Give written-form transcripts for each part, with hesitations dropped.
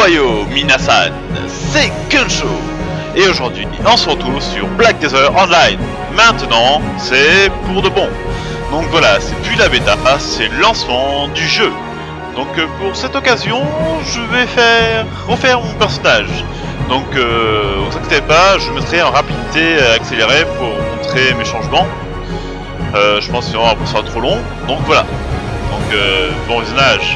Ohayo Minasan, c'est Kunsho. Et aujourd'hui, on se retrouve sur Black Desert Online. Maintenant, c'est pour de bon. Donc voilà, c'est plus la bêta, c'est le lancement du jeu. Donc pour cette occasion, je vais refaire mon personnage. Donc vous inquiétez pas, je mettrai en rapidité accélérée pour montrer mes changements. Je pense que ça sera trop long. Donc voilà. Donc bon visionnage.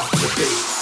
drop the bass.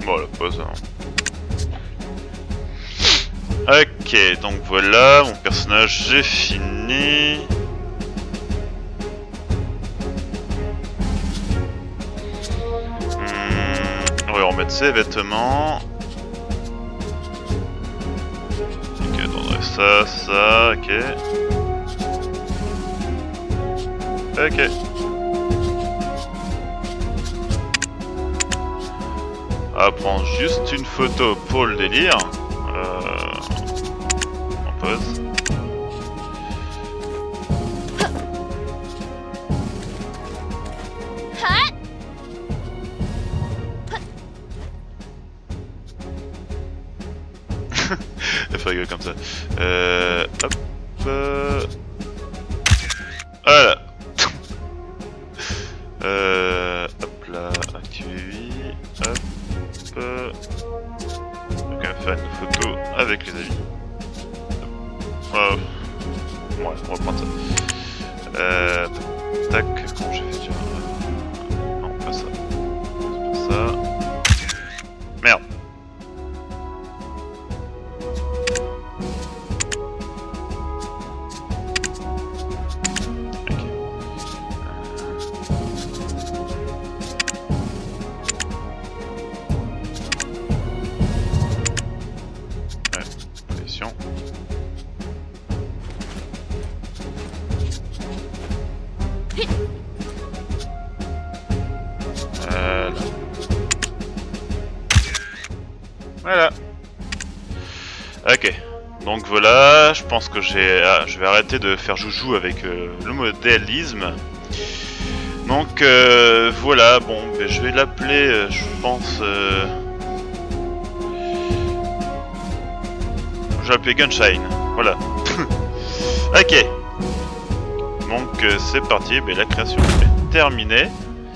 Bon, la pause. Hein. Ok, donc voilà, mon personnage, j'ai fini. On va remettre ses vêtements. Ok, attendez, ça, ok. Ok. On va prendre juste une photo pour le délire. On pose. Elle fait rigoler comme ça. Hop. Voilà. Hop là, activer oui. Hop. Donc on va faire une photo avec les amis. Ouais, on va prendre ça. Tac, comment j'ai fait déjà? Non, pas ça. Pas ça. Merde. Voilà. Ok. Donc voilà, je pense que je vais arrêter de faire joujou avec le modélisme. Donc voilà, bon, ben, je vais l'appeler, je pense... je vais l'appeler Gunshine, voilà. Ok. Donc c'est parti, ben, la création est terminée.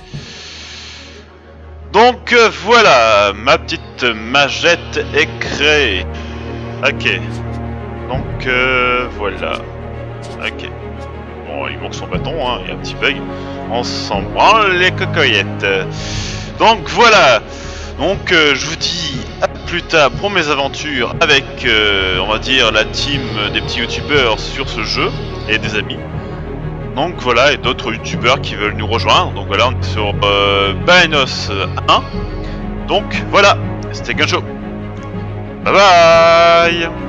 Donc voilà, ma petite magette est créée. Ok. Donc voilà. Ok. Bon, il manque son bâton, hein, il y a un petit bug. On s'en branle les cocoyettes. Donc voilà. Donc je vous dis à plus tard pour mes aventures avec, on va dire, la team des petits youtubeurs sur ce jeu et des amis. Donc voilà, et d'autres youtubeurs qui veulent nous rejoindre. Donc voilà, on est sur Baenos 1. Donc voilà, c'était Gunjo. Bye bye.